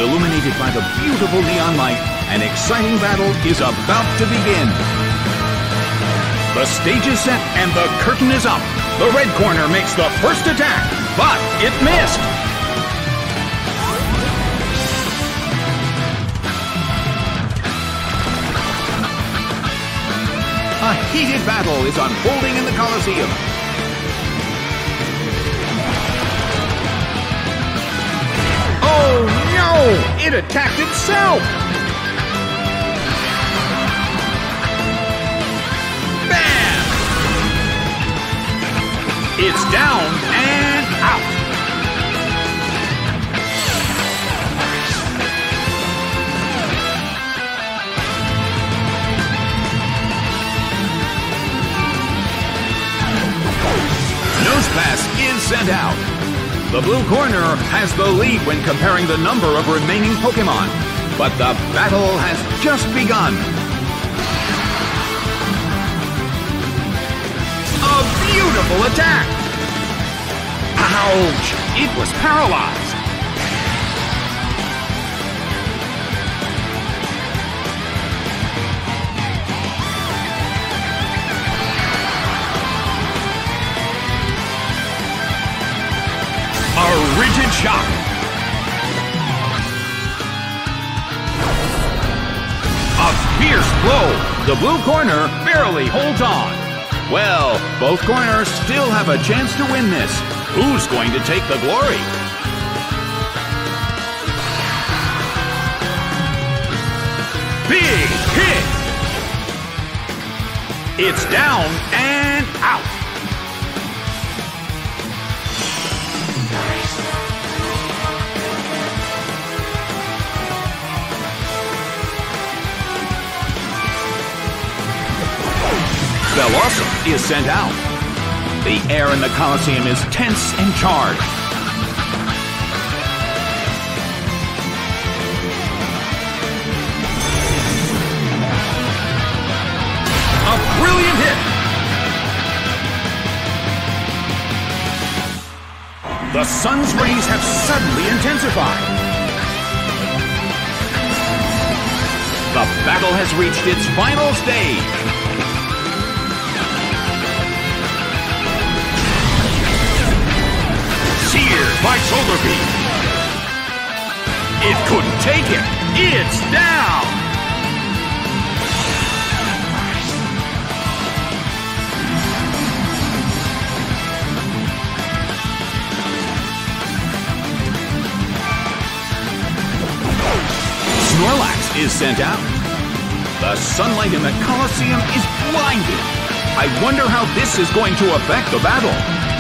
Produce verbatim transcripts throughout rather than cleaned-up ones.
Illuminated by the beautiful neon light, an exciting battle is about to begin. The stage is set and the curtain is up. The red corner makes the first attack, but it missed. A heated battle is unfolding in the Colosseum. Oh no! It attacked itself! Bam! It's down and out. Nosepass is sent out. The blue corner has the lead when comparing the number of remaining Pokémon, but the battle has just begun. A beautiful attack! Ouch! It was paralyzed. A rigid shock. A fierce blow. The blue corner barely holds on. Well, both corners still have a chance to win this. Who's going to take the glory? Big hit. It's down and out. Bellossom is sent out. The air in the Colosseum is tense and charged. A brilliant hit! The sun's rays have suddenly intensified. The battle has reached its final stage. Seared by Solar Beam. It couldn't take it. It's down. Snorlax is sent out. The sunlight in the Colosseum is blinding. I wonder how this is going to affect the battle.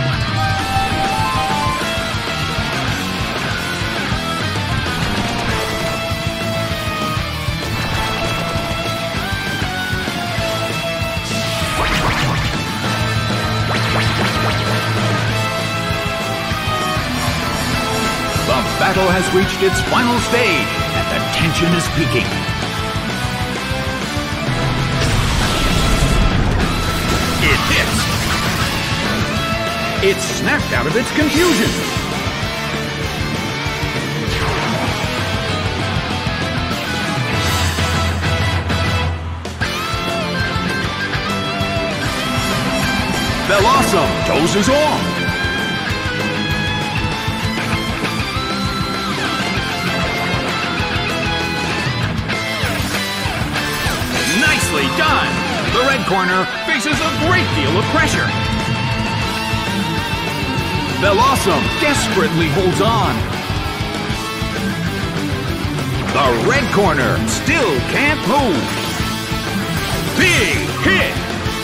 The battle has reached its final stage, and the tension is peaking. It hits. It snapped out of its confusion. Bellossom dozes off. Nicely done! The red corner faces a great deal of pressure. Bellossom desperately holds on. The red corner still can't move. Big hit!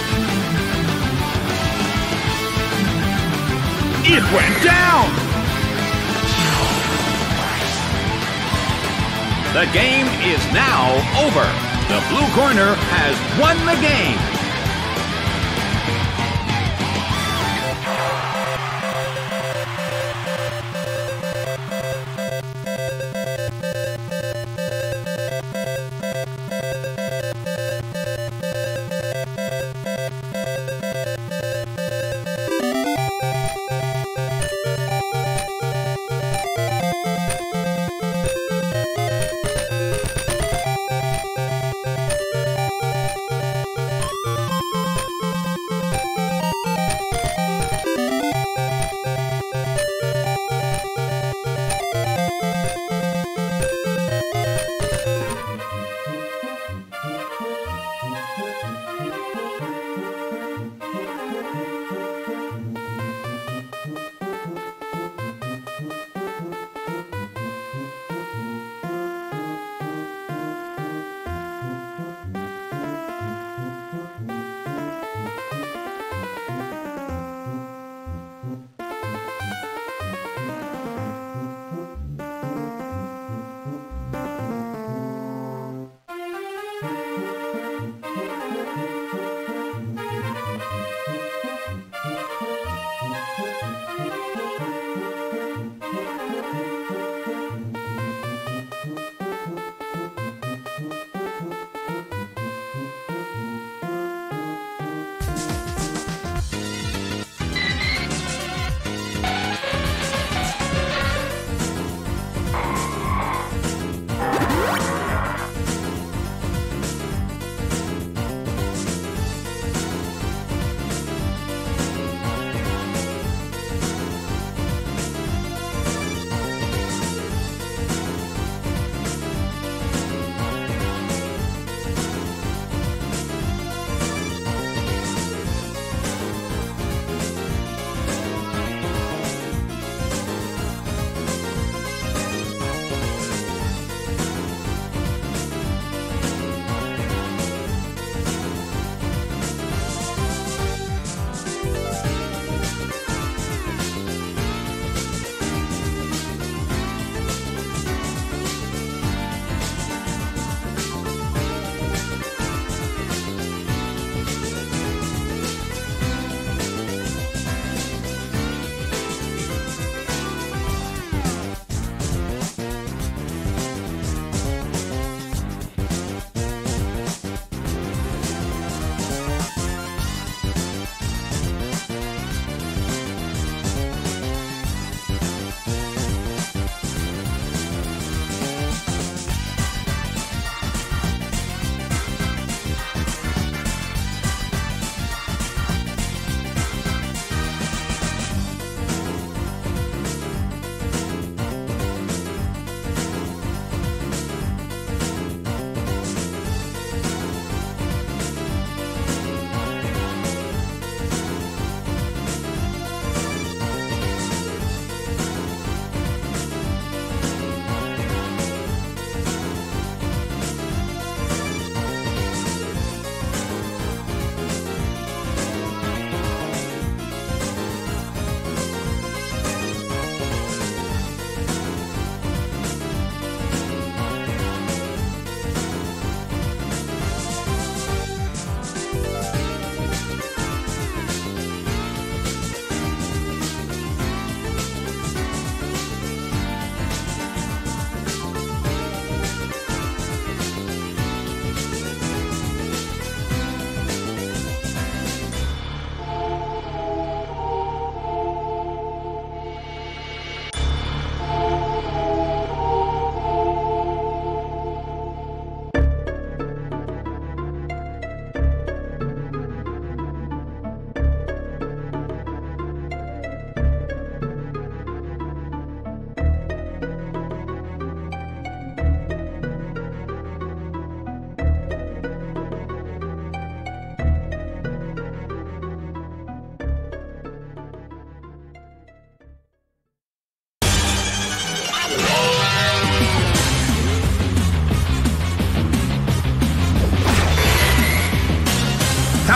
It went down! The game is now over. The blue corner has won the game.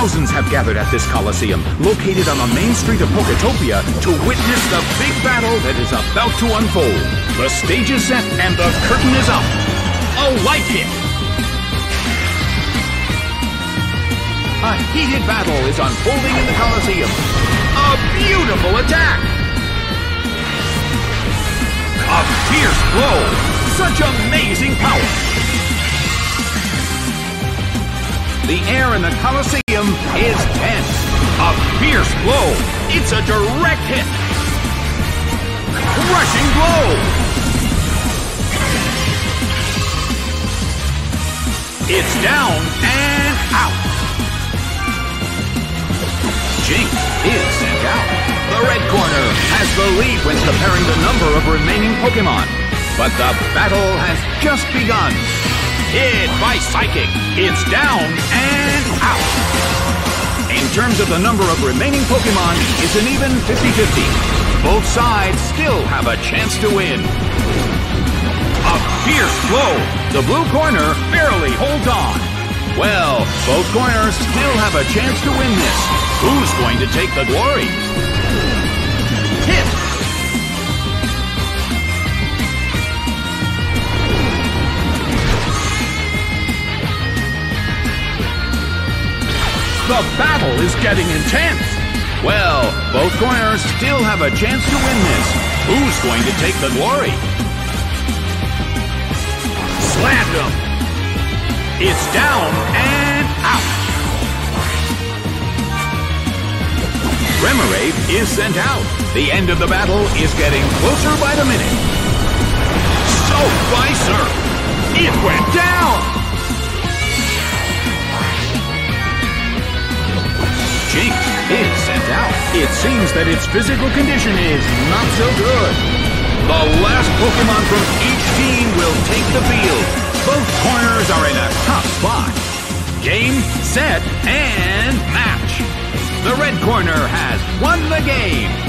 Thousands have gathered at this Coliseum, located on the main street of Poketopia, to witness the big battle that is about to unfold. The stage is set and the curtain is up. A light hit. A heated battle is unfolding in the Coliseum. A beautiful attack. A fierce blow. Such amazing power. The air in the Coliseum is tense. A fierce blow. It's a direct hit. Crushing blow. It's down and out. Jynx is sent out. The red corner has the lead when comparing the number of remaining Pokemon. But the battle has just begun. Hit by Psychic. It's down and out. In terms of the number of remaining Pokemon, it's an even fifty fifty. Both sides still have a chance to win. A fierce blow. The blue corner barely holds on. Well, both corners still have a chance to win this. Who's going to take the glory? Hit. The battle is getting intense. Well, both corners still have a chance to win this. Who's going to take the glory? Slammed him. It's down and out. Remoraid is sent out. The end of the battle is getting closer by the minute. So Vicer! It went down! Jynx is sent out. It seems that its physical condition is not so good. The last Pokemon from each team will take the field. Both corners are in a tough spot. Game, set, and match. The red corner has won the game.